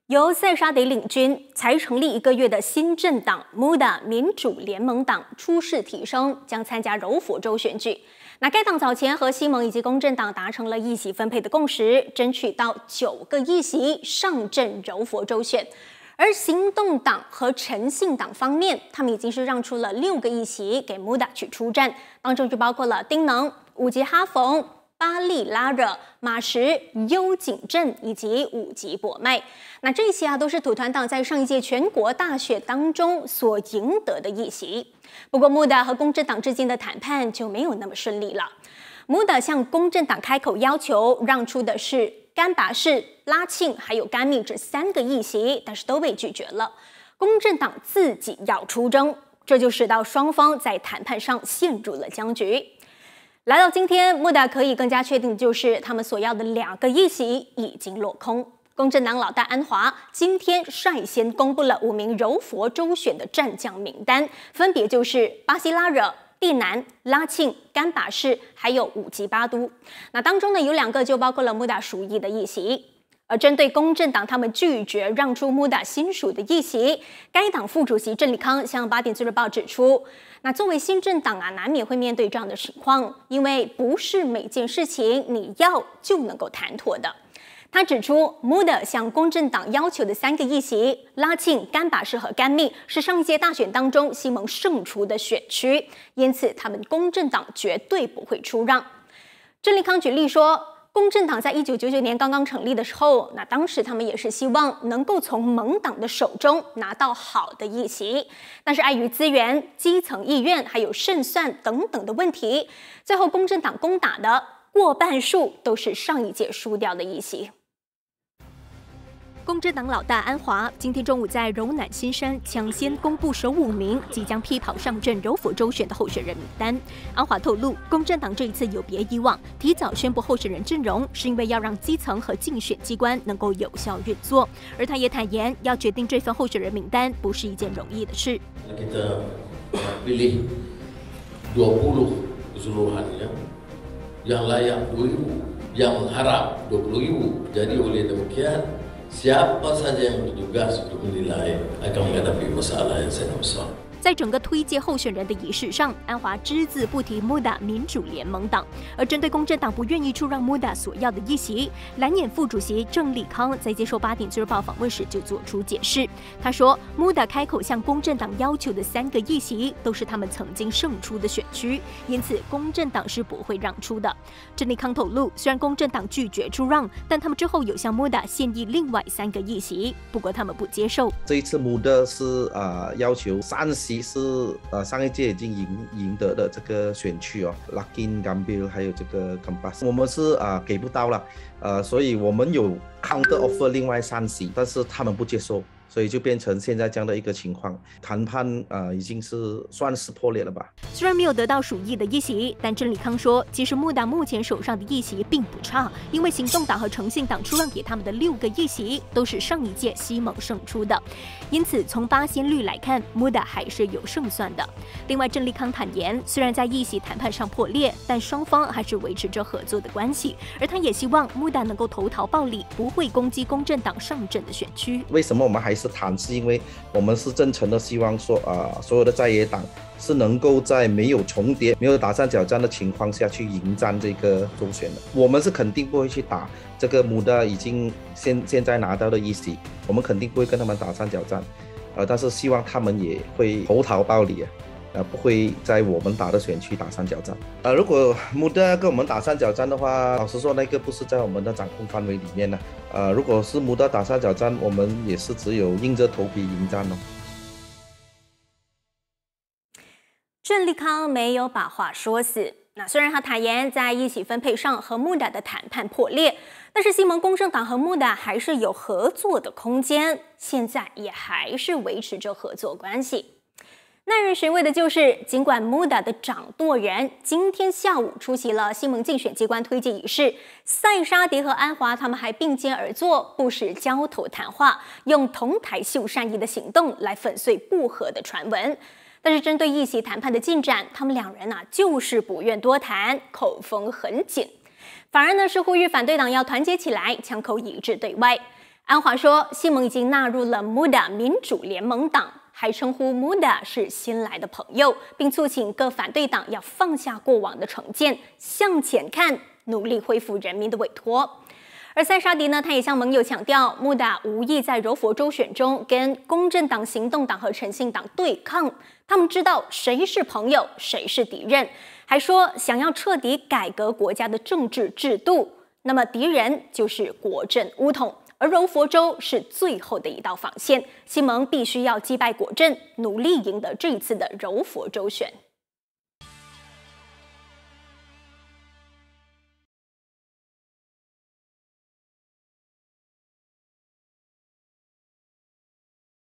由塞沙迪领军，才成立1个月的新政党 MUDA 民主联盟党初试提升，将参加柔佛州选举。那该党早前和西盟以及公正党达成了议席分配的共识，争取到9个议席上阵柔佛州选。而行动党和诚信党方面，他们已经是让出了6个议席给 MUDA 去出战，当中就包括了丁能、武吉哈冯、巴利拉热、马什、优景镇以及武吉博麦。那这些都是土团党在上一届全国大选当中所赢得的议席。不过MUDA和公正党之间的谈判就没有那么顺利了。MUDA向公正党开口要求让出的是甘拔市、拉庆还有甘密这3个议席，但是都被拒绝了。公正党自己要出征，这就使到双方在谈判上陷入了僵局。来到今天，MUDA可以更加确定的就是他们所要的2个议席已经落空。公正党老大安华今天率先公布了5名柔佛州选的战将名单，分别就是巴西拉惹、地南、拉庆、甘拔市还有武吉巴都。那当中呢有2个就包括了MUDA属意的议席。而针对公正党他们拒绝让出MUDA新属的议席，该党副主席郑立康向8点自日报指出，那作为新政党难免会面对这样的情况，因为不是每件事情你要就能够谈妥的。他指出，MUDA向公正党要求的3个议席，拉庆、甘拔市和甘密是上一届大选当中西盟胜出的选区，因此他们公正党绝对不会出让。郑立康举例说，公正党在1999年刚刚成立的时候，那当时他们也是希望能够从盟党的手中拿到好的议席，但是碍于资源、基层意愿还有胜算等等的问题，最后公正党攻打的过半数都是上一届输掉的议席。公正党老大安华今天中午在柔南新山抢先公布首5名即将披跑上阵柔佛州选的候选人名单。安华透露，公正党这一次有别以往，提早宣布候选人阵容，是因为要让基层和竞选机关能够有效运作。而他也坦言，要决定这份候选人名单不是一件容易的事。 Kita pilih 20 keseluruhannya, yang layak 2.000, yang harap 20.000. Jadi oleh demikian.Siapa saja yang bertugas untuk menilai akan menghadapi masalah yang sangat besar. 在整个推介候选人的仪式上，安华只字不提MUDA民主联盟党。而针对公正党不愿意出让MUDA所要的议席，蓝眼副主席郑立康在接受8点自日报访问时就做出解释。他说，MUDA开口向公正党要求的3个议席都是他们曾经胜出的选区，因此公正党是不会让出的。郑立康透露，虽然公正党拒绝出让，但他们之后有向MUDA献议另外3个议席，不过他们不接受。 这一次MUDA是要求3席是上一届已经赢得的这个选区哦 ，Lakin Gambil 还有这个 Kempas， 我们是给不到了，所以我们有 counter offer 另外3席，但是他们不接受。所以就变成现在这样的一个情况，谈判已经是算是破裂了吧。 虽然没有得到属意的议席，但郑立康说，其实MUDA目前手上的议席并不差，因为行动党和诚信党出让给他们的6个议席都是上一届西盟胜出的，因此从8仙率来看，MUDA还是有胜算的。另外，郑立康坦言，虽然在议席谈判上破裂，但双方还是维持着合作的关系，而他也希望MUDA能够投桃报李，不会攻击公正党上阵的选区。 为什么我们还是谈，是因为我们是真诚的希望说所有的在野党是能够在没有重叠、没有打三角战的情况下去迎战这个州选的。我们是肯定不会去打这个MUDA已经现在拿到的议席，我们肯定不会跟他们打三角战，但是希望他们也会投桃报李不会在我们打的选区打三角战。如果MUDA跟我们打三角战的话，老实说，那个不是在我们的掌控范围里面的。如果是MUDA打三角战，我们也是只有硬着头皮迎战哦。 郑立康没有把话说死。那虽然他坦言在议席分配上和MUDA的谈判破裂，但是西盟公正党和MUDA还是有合作的空间，现在也还是维持着合作关系。耐人寻味的就是，尽管MUDA的掌舵人今天下午出席了西盟竞选机关推荐仪式，塞沙迪和安华他们还并肩而坐，不时交头谈话，用同台秀善意的行动来粉碎不和的传闻。但是针对议席谈判的进展，他们2人就是不愿多谈，口风很紧。反而是呼吁反对党要团结起来，枪口一致对外。 安华说，西蒙已经纳入了 MUDA 民主联盟党，还称呼 MUDA 是新来的朋友，并促请各反对党要放下过往的成见，向前看，努力恢复人民的委托。而塞沙迪呢，他也向盟友强调，MUDA 无意在柔佛州选中跟公正党、行动党和诚信党对抗，他们知道谁是朋友，谁是敌人，还说想要彻底改革国家的政治制度，那么敌人就是国阵巫统。而柔佛州是最后的一道防线，西蒙必须要击败国阵，努力赢得这一次的柔佛州选。